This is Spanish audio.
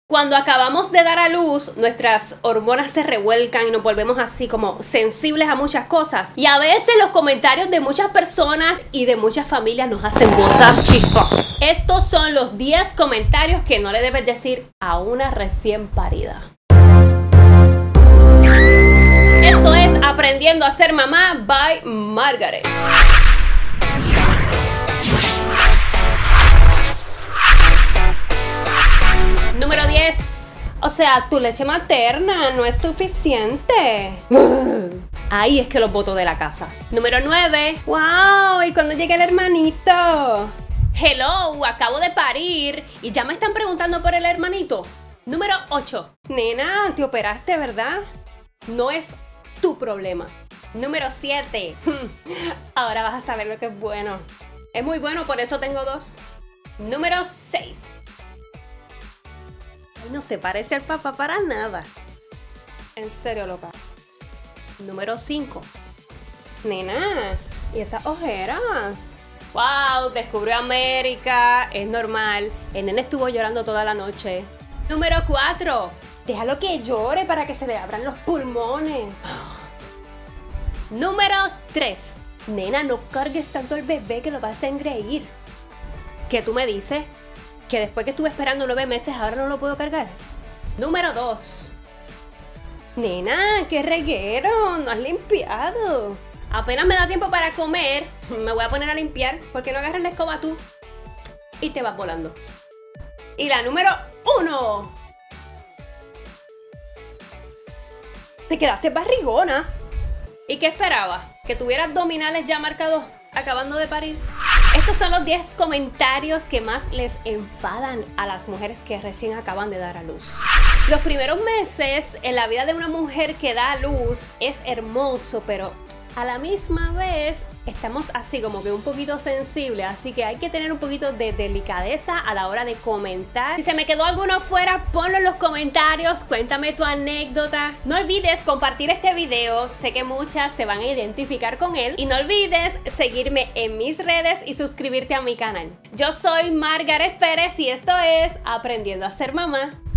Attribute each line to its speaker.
Speaker 1: Cuando acabamos de dar a luz, nuestras hormonas se revuelcan y nos volvemos así como sensibles a muchas cosas. Y a veces los comentarios de muchas personas y de muchas familias nos hacen botar chispas. Estos son los 10 comentarios que no le debes decir a una recién parida. Esto es Aprendiendo a ser mamá by Margaret. Número 10. O sea, tu leche materna no es suficiente. Ahí es que los boto de la casa. Número 9. ¡Wow! ¿Y cuándo llega el hermanito? Hello, acabo de parir y ya me están preguntando por el hermanito. Número 8. Nena, te operaste, ¿verdad? No es tu problema. Número 7. Ahora vas a saber lo que es bueno. Es muy bueno, por eso tengo 2. Número 6. No se parece al papá para nada. En serio, loca. Número 5. Nena, ¿y esas ojeras? Wow, descubrió América. Es normal. El nene estuvo llorando toda la noche. Número 4. Déjalo que llore para que se le abran los pulmones. Número 3. Nena, no cargues tanto al bebé que lo vas a engreír. ¿Qué tú me dices? Que después que estuve esperando 9 meses, ahora no lo puedo cargar. Número 2. Nena, qué reguero, no has limpiado. Apenas me da tiempo para comer, me voy a poner a limpiar. Porque no agarras la escoba tú y te vas volando. Y la número 1. Te quedaste barrigona. ¿Y qué esperabas? ¿Que tuvieras abdominales ya marcados acabando de parir? Estos son los 10 comentarios que más les enfadan a las mujeres que recién acaban de dar a luz. Los primeros meses en la vida de una mujer que da a luz es hermoso, pero a la misma vez estamos así como que un poquito sensibles, así que hay que tener un poquito de delicadeza a la hora de comentar. Si se me quedó alguno fuera, ponlo en los comentarios, cuéntame tu anécdota. No olvides compartir este video, sé que muchas se van a identificar con él. Y no olvides seguirme en mis redes y suscribirte a mi canal. Yo soy Margaret Pérez y esto es Aprendiendo a ser mamá.